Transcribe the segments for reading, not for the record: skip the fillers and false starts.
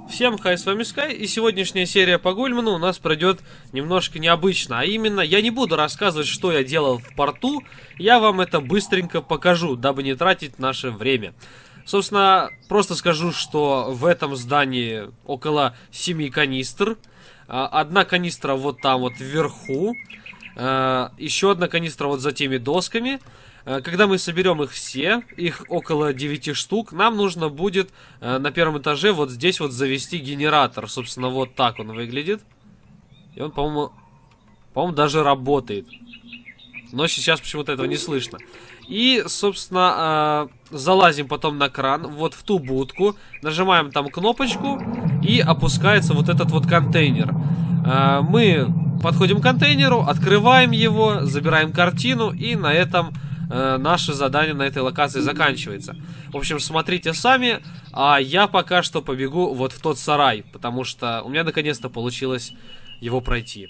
Всем хай, с вами Скай, и сегодняшняя серия по Гульману у нас пройдет немножко необычно. А именно, я не буду рассказывать, что я делал в порту, я вам это быстренько покажу, дабы не тратить наше время. Собственно, просто скажу, что в этом здании около 7 канистр. Одна канистра вот там вот вверху, еще одна канистра вот за теми досками. Когда мы соберем их все, их около 9 штук, нам нужно будет на первом этаже вот здесь вот завести генератор. Собственно, вот так он выглядит. И он, по-моему, даже работает. Но сейчас почему-то этого не слышно. И, собственно, залазим потом на кран, вот в ту будку, нажимаем там кнопочку, и опускается вот этот вот контейнер. Мы подходим к контейнеру, открываем его, забираем картину, и на этом наше задание на этой локации заканчивается. В общем, смотрите сами, а я пока что побегу вот в тот сарай, потому что у меня наконец-то получилось его пройти.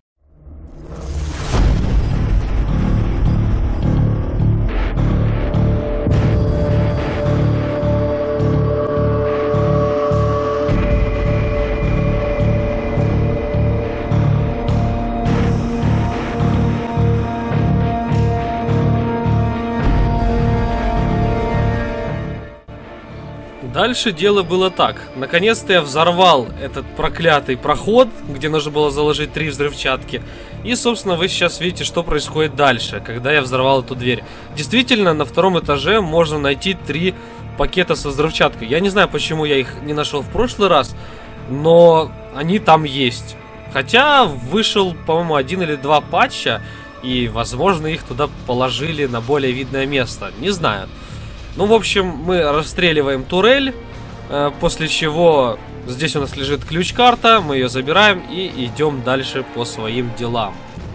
Дальше дело было так. Наконец-то я взорвал этот проклятый проход, где нужно было заложить 3 взрывчатки. И, собственно, вы сейчас видите, что происходит дальше, когда я взорвал эту дверь. Действительно, на втором этаже можно найти 3 пакета со взрывчаткой. Я не знаю, почему я их не нашел в прошлый раз, но они там есть. Хотя вышел, по-моему, 1 или 2 патча, и, возможно, их туда положили на более видное место. Не знаю. Ну, в общем, мы расстреливаем турель, после чего здесь у нас лежит ключ-карта, мы ее забираем и идем дальше по своим делам.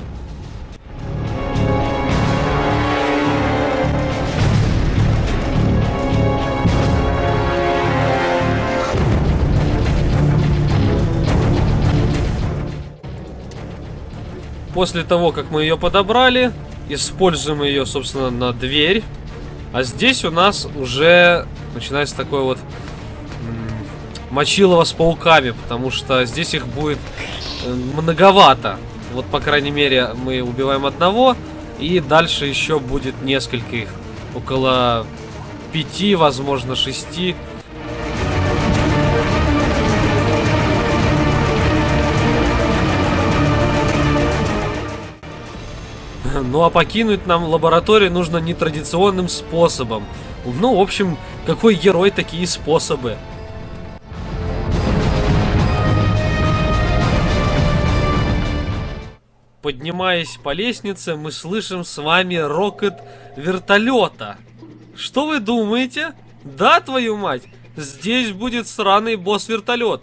После того, как мы ее подобрали, используем ее, собственно, на дверь. А здесь у нас уже начинается такое вот мочилово с пауками, потому что здесь их будет многовато. Вот, по крайней мере, мы убиваем одного, и дальше еще будет несколько их. Около 5, возможно, 6. Ну а покинуть нам лабораторию нужно нетрадиционным способом. Ну, в общем, какой герой, такие способы. Поднимаясь по лестнице, мы слышим с вами рокот вертолета. Что вы думаете? Да, твою мать, здесь будет сраный босс-вертолет.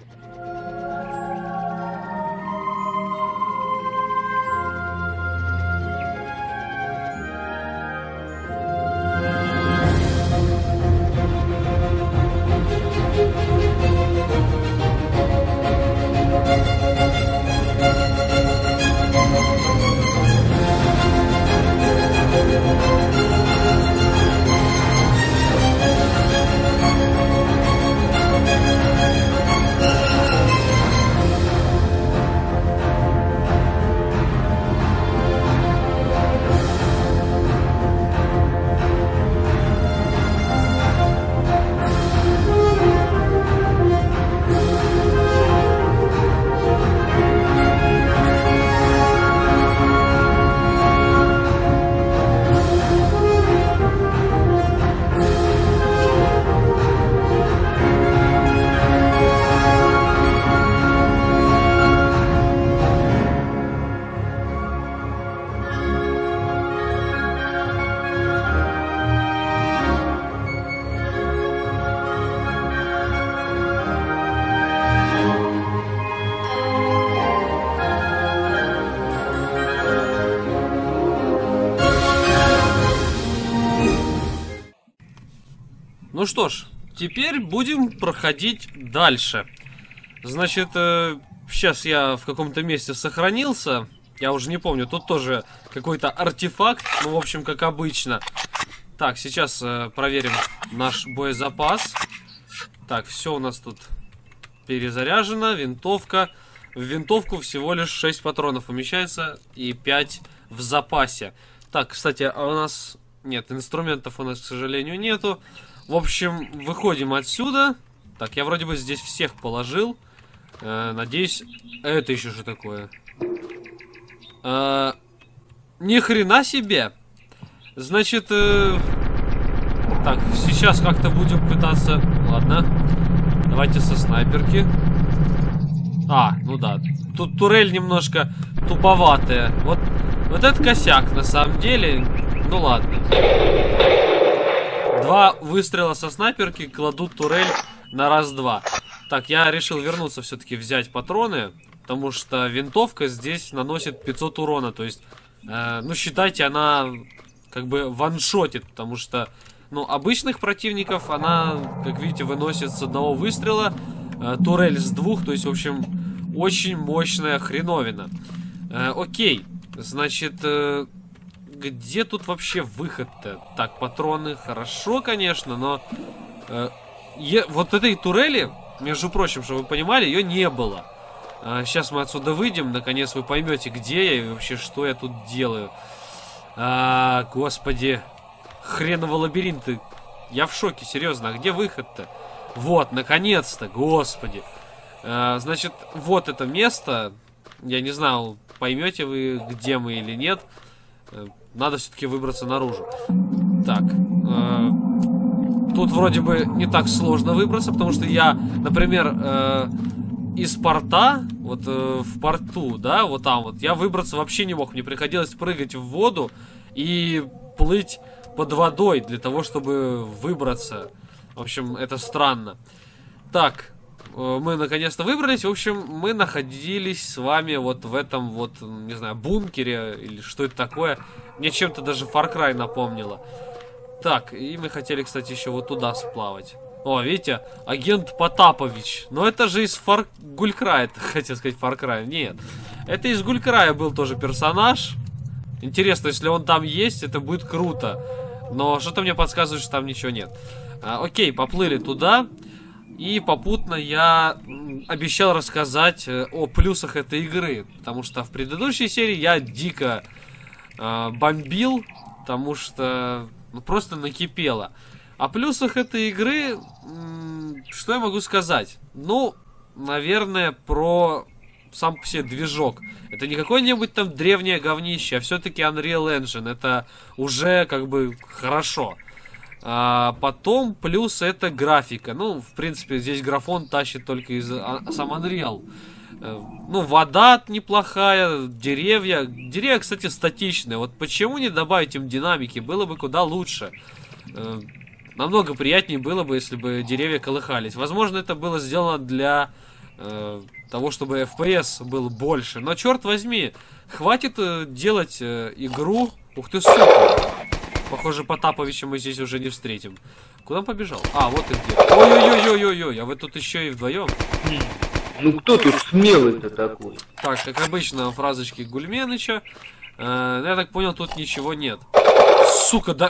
Ну что ж, теперь будем проходить дальше. Значит, сейчас я в каком-то месте сохранился. Я уже не помню, тут тоже какой-то артефакт. Ну, в общем, как обычно. Так, сейчас проверим наш боезапас. Так, все у нас тут перезаряжена. Винтовка. В винтовку всего лишь 6 патронов умещается и 5 в запасе. Так, кстати, а у нас... Нет, инструментов у нас, к сожалению, нету. В общем, выходим отсюда. Так, я вроде бы здесь всех положил. Надеюсь... Это еще что такое? Ни хрена себе! Значит... Так, сейчас как-то будем пытаться... Ладно. Давайте со снайперки. Ну да. Тут турель немножко туповатая. Вот это косяк, на самом деле. Ну ладно. 2 выстрела со снайперки кладут турель на раз-два. Так, я решил вернуться все-таки взять патроны. Потому что винтовка здесь наносит 500 урона. То есть, ну считайте, она как бы ваншотит. Потому что, ну, обычных противников она, как видите, выносит с одного выстрела. Турель с 2, то есть, в общем, очень мощная хреновина. Окей, значит, где тут вообще выход-то? Так, патроны, хорошо, конечно, но вот этой турели, между прочим, чтобы вы понимали, ее не было. Сейчас мы отсюда выйдем, наконец вы поймете, где я и вообще, что я тут делаю. Господи, хреново лабиринты. Я в шоке, серьезно, а где выход-то? Вот, наконец-то, господи. Значит, вот это место. Я не знаю, поймете вы, где мы или нет. Надо все-таки выбраться наружу. Так. Тут вроде бы не так сложно выбраться, потому что я, например, из порта, вот в порту, да, вот там вот, я выбраться вообще не мог. Мне приходилось прыгать в воду и плыть под водой для того, чтобы выбраться. В общем, это странно. Так, мы наконец-то выбрались. В общем, мы находились с вами вот в этом вот, не знаю, бункере или что это такое. Мне чем-то даже Far Cry напомнило. Так, и мы хотели, кстати, еще вот туда сплавать. О, видите, агент Потапович. Но это же из Гуль-Края, хотел сказать Far Cry. Нет, это из Гуль-Края был тоже персонаж. Интересно, если он там есть, это будет круто. Но что-то мне подсказывает, что там ничего нет. Окей, поплыли туда. И попутно я обещал рассказать о плюсах этой игры. Потому что в предыдущей серии я дико бомбил. Потому что просто накипело. О плюсах этой игры, что я могу сказать? Ну, наверное, про сам по себе движок. Это не какое-нибудь там древнее говнище, а все-таки Unreal Engine. Это уже как бы хорошо. Потом плюс это графика. Ну, в принципе, здесь графон тащит только из сам Unreal. Ну, вода неплохая, деревья. Деревья, кстати, статичные. Вот почему не добавить им динамики? Было бы куда лучше. Намного приятнее было бы, если бы деревья колыхались. Возможно, это было сделано для того, чтобы FPS был больше. Но, черт возьми, хватит делать игру... Ух ты, сука! Похоже, Потаповича мы здесь уже не встретим. Куда он побежал? Вот ты где. Ой-ой-ой-ой-ой, а вы тут еще и вдвоем? Ну кто тут смелый-то такой? Так, как обычно, фразочки Гульменыча. Я так понял, тут ничего нет. Сука, да...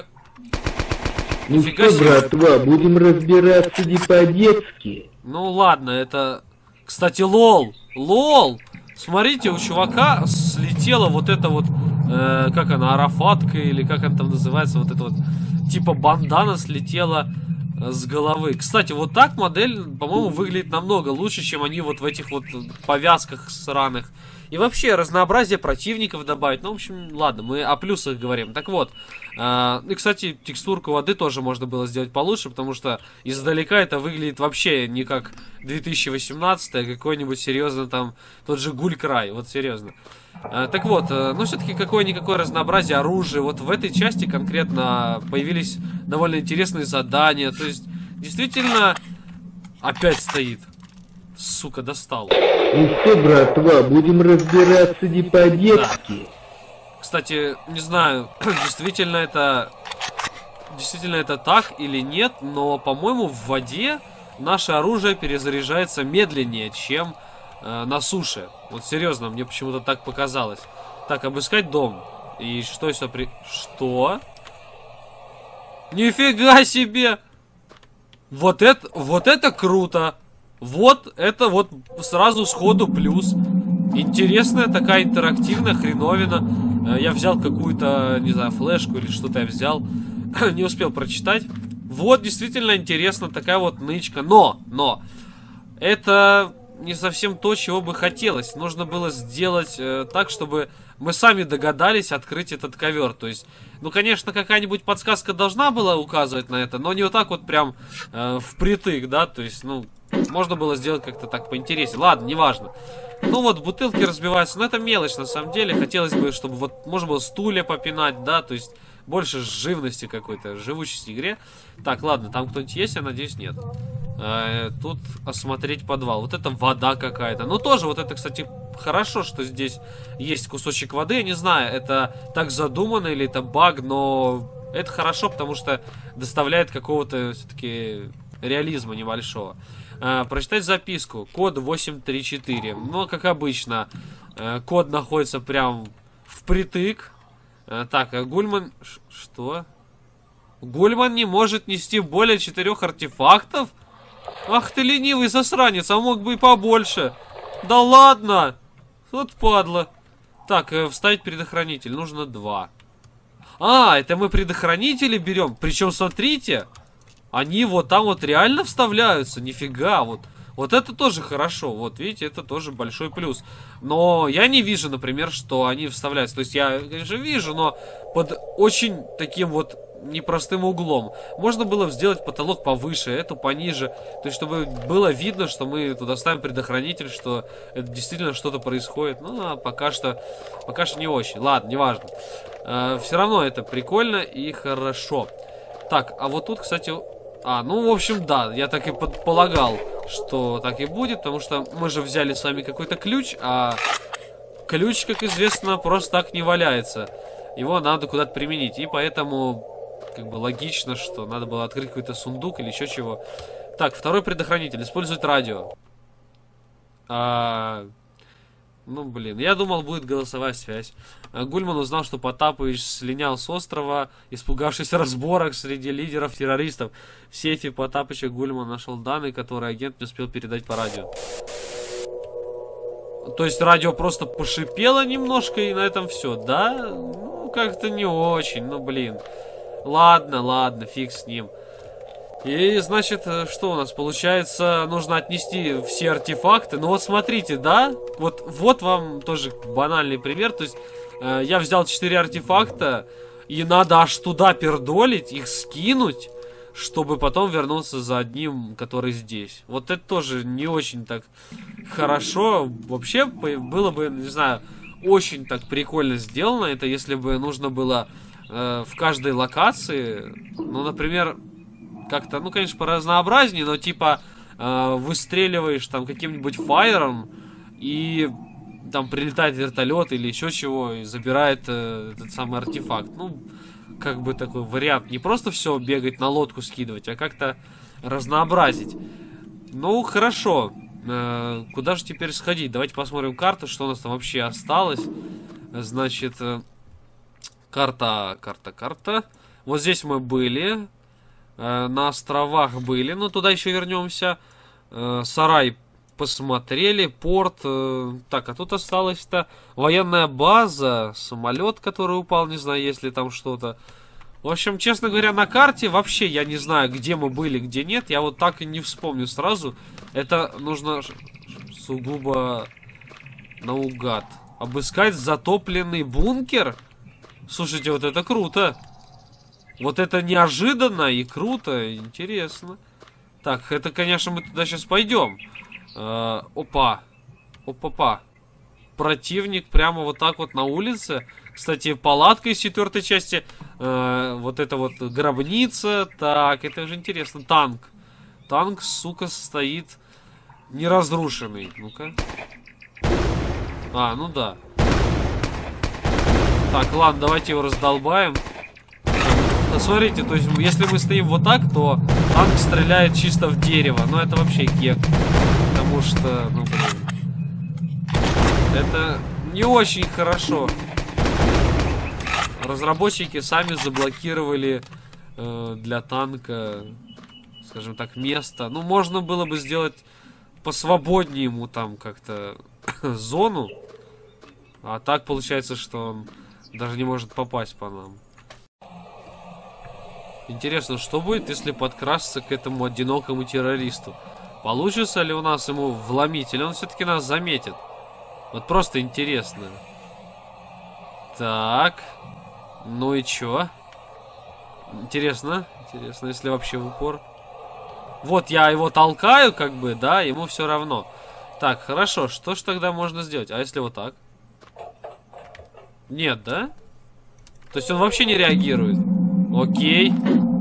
Ну что, братва, будем разбираться не по-детски. Ну ладно, это... Кстати, лол! Лол! Смотрите, у чувака слетела вот эта вот... как она, арафатка, или как она там называется, вот эта вот... Типа бандана слетела с головы. Кстати, вот так модель, по-моему, выглядит намного лучше, чем они вот в этих вот повязках сраных. И вообще, разнообразие противников добавить. Ну, в общем, ладно, мы о плюсах говорим. Так вот, и, кстати, текстурку воды тоже можно было сделать получше, потому что издалека это выглядит вообще не как 2018, а какой-нибудь серьезно там, тот же Гуль-Край, вот серьезно. Так вот, ну, все-таки какое-никакое разнообразие оружия. Вот в этой части конкретно появились довольно интересные задания. То есть, действительно, опять стоит. Сука, достал. Ну что, братва, будем разбираться не по-детски. Да. Кстати, не знаю, действительно это так или нет, но, по-моему, в воде наше оружие перезаряжается медленнее, чем на суше. Вот серьезно, мне почему-то так показалось. Так, обыскать дом. И что еще Что? Нифига себе! Вот это круто! Вот, это вот сразу сходу плюс. Интересная такая интерактивная хреновина. Я взял какую-то, не знаю, флешку или что-то я взял. Не успел прочитать. Вот, действительно интересно, такая вот нычка. Но, это не совсем то, чего бы хотелось. Нужно было сделать так, чтобы мы сами догадались открыть этот ковер. То есть, ну, конечно, какая-нибудь подсказка должна была указывать на это, но не вот так вот прям впритык, да, то есть, ну, можно было сделать как-то так поинтереснее. Ладно, неважно. Ну вот, бутылки разбиваются, но это мелочь на самом деле. Хотелось бы, чтобы вот можно было стулья попинать, да, то есть больше живности какой-то, живучести в игре. Так, ладно, там кто-нибудь есть, я надеюсь, нет. Тут осмотреть подвал. Вот это вода какая-то. Ну тоже, вот это, кстати, хорошо, что здесь есть кусочек воды. Я не знаю, это так задумано или это баг, но это хорошо, потому что доставляет какого-то все-таки реализма небольшого. Прочитать записку. Код 834. Ну, как обычно, код находится прям впритык. Так, Гульман... Что? Гульман не может нести более 4 артефактов? Ах ты ленивый засранец, а мог бы и побольше. Да ладно! Вот падла. Так, вставить предохранитель. Нужно 2. А, это мы предохранители берем. Причем, смотрите, они вот там вот реально вставляются. Нифига, вот это тоже хорошо. Вот, видите, это тоже большой плюс. Но я не вижу, например, что они вставляются. То есть я, конечно, вижу, но под очень таким вот непростым углом. Можно было сделать потолок повыше, эту пониже. То есть, чтобы было видно, что мы туда ставим предохранитель, что это действительно что-то происходит. Ну, а пока что не очень. Ладно, неважно. Все равно это прикольно и хорошо. Так, а вот тут, кстати... ну, в общем, да, я так и предполагал, что так и будет, потому что мы же взяли с вами какой-то ключ, а ключ, как известно, просто так не валяется. Его надо куда-то применить, и поэтому, как бы, логично, что надо было открыть какой-то сундук или еще чего. Так, второй предохранитель, использует радио. Ну, блин, я думал, будет голосовая связь. Гульман узнал, что Потапович слинял с острова, испугавшись разборок среди лидеров террористов. В сейфе Потапыча Гульман нашел данные, которые агент не успел передать по радио. То есть радио просто пошипело немножко, и на этом все, да? Ну, как-то не очень, ну, блин. Ладно, фиг с ним. И, значит, что у нас получается? Нужно отнести все артефакты. Ну вот смотрите, да? Вот вам тоже банальный пример. То есть я взял 4 артефакта, и надо аж туда пердолить, их скинуть, чтобы потом вернуться за одним, который здесь. Вот это тоже не очень так хорошо. Вообще было бы, не знаю, очень так прикольно сделано. Это если бы нужно было в каждой локации, ну, например... Как-то, ну, конечно, поразнообразнее, но типа выстреливаешь там каким-нибудь фаером, и там прилетает вертолет или еще чего, и забирает этот самый артефакт. Ну, как бы такой вариант. Не просто все бегать на лодку скидывать, а как-то разнообразить. Ну, хорошо. Куда же теперь сходить? Давайте посмотрим карту, что у нас там вообще осталось. Значит, карта. Вот здесь мы были. На островах были, но туда еще вернемся. Сарай посмотрели, порт. Так, а тут осталась-то военная база, самолет, который упал, не знаю, есть ли там что-то. В общем, честно говоря, на карте вообще я не знаю, где мы были, где нет. Я вот так и не вспомню сразу. Это нужно сугубо наугад. Обыскать затопленный бункер? Слушайте, вот это круто. Вот это неожиданно и круто, интересно. Так, это, конечно, мы туда сейчас пойдем. Опа. Противник прямо вот так вот на улице. Кстати, палатка из 4-й части. Вот это вот гробница. Так, это же интересно. Танк. Танк, сука, стоит неразрушенный. Ну-ка. Ну да. Так, ладно, давайте его раздолбаем. Смотрите, то есть, если мы стоим вот так, то танк стреляет чисто в дерево. Но это вообще гек. Потому что, ну, блин, это не очень хорошо. Разработчики сами заблокировали для танка, скажем так, место. Ну, можно было бы сделать посвободнее ему там как-то зону. А так получается, что он даже не может попасть по нам. Интересно, что будет, если подкрасться к этому одинокому террористу? Получится ли у нас ему вломить, или он все-таки нас заметит? Вот просто интересно. Так. Ну и чё? Интересно, если вообще в упор. Вот я его толкаю, как бы, да, ему все равно. Так, хорошо, что ж тогда можно сделать? А если вот так? Нет, да? То есть он вообще не реагирует. Окей.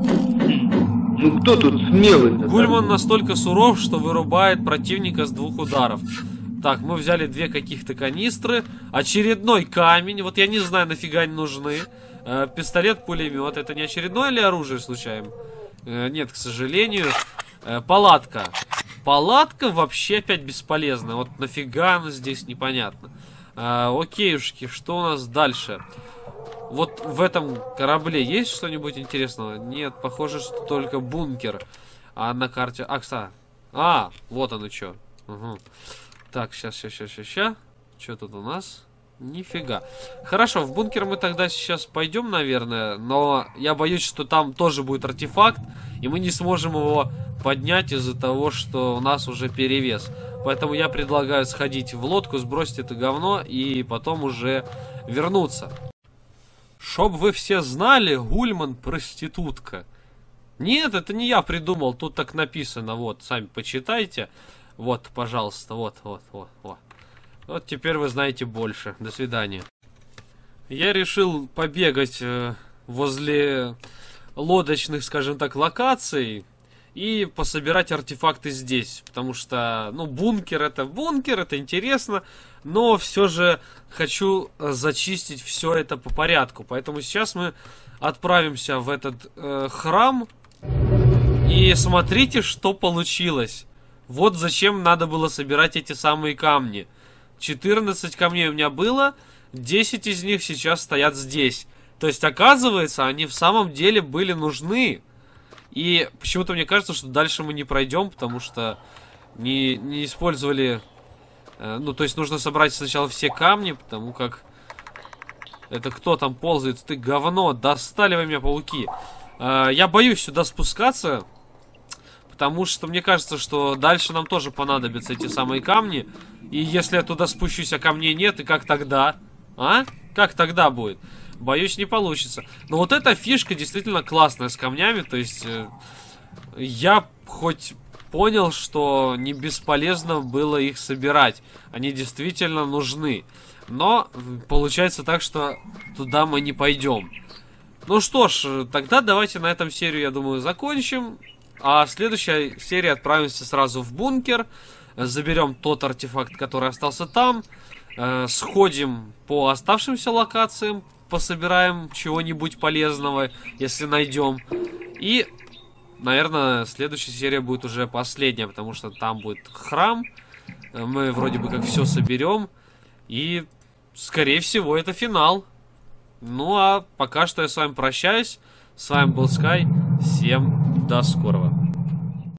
Ну кто тут смелый-то? Гульман настолько суров, что вырубает противника с 2 ударов. Так, мы взяли 2 каких-то канистры. Очередной камень. Вот я не знаю, нафига они нужны. Пистолет-пулемет. Это не очередное ли оружие случайно? Нет, к сожалению. Палатка. Палатка вообще опять бесполезная. Вот нафига она здесь, непонятно. Окейушки, что у нас дальше? Вот в этом корабле есть что-нибудь интересного? Нет, похоже, что только бункер. А на карте... кстати. Вот оно что. Угу. Так, сейчас. Что тут у нас? Нифига. Хорошо, в бункер мы тогда сейчас пойдем, наверное. Но я боюсь, что там тоже будет артефакт. И мы не сможем его поднять из-за того, что у нас уже перевес. Поэтому я предлагаю сходить в лодку, сбросить это говно и потом уже вернуться. Чтоб вы все знали, Гульман проститутка. Нет, это не я придумал, тут так написано. Вот, сами почитайте. Вот, пожалуйста, вот. Вот теперь вы знаете больше. До свидания. Я решил побегать возле лодочных, скажем так, локаций и пособирать артефакты здесь. Потому что, ну, бункер это интересно, но все же хочу зачистить все это по порядку. Поэтому сейчас мы отправимся в этот храм. И смотрите, что получилось. Вот зачем надо было собирать эти самые камни. 14 камней у меня было, 10 из них сейчас стоят здесь. То есть, оказывается, они в самом деле были нужны. И почему-то мне кажется, что дальше мы не пройдем, потому что не использовали... Ну, то есть, нужно собрать сначала все камни, потому как... Это кто там ползает? Ты говно, достали вы меня, пауки. Я боюсь сюда спускаться, потому что мне кажется, что дальше нам тоже понадобятся эти самые камни. И если я туда спущусь, а камней нет, и как тогда? Как тогда будет? Боюсь, не получится. Но вот эта фишка действительно классная с камнями. То есть, я хоть понял, что не бесполезно было их собирать. Они действительно нужны. Но получается так, что туда мы не пойдем. Ну что ж, тогда давайте на этом серию, я думаю, закончим. А в следующей серии отправимся сразу в бункер. Заберем тот артефакт, который остался там. Сходим по оставшимся локациям. Пособираем чего-нибудь полезного, если найдем. И, наверное, следующая серия будет уже последняя, потому что там будет храм. Мы вроде бы как все соберем. И, скорее всего, это финал. Ну, а пока что я с вами прощаюсь. С вами был Скай. Всем до скорого.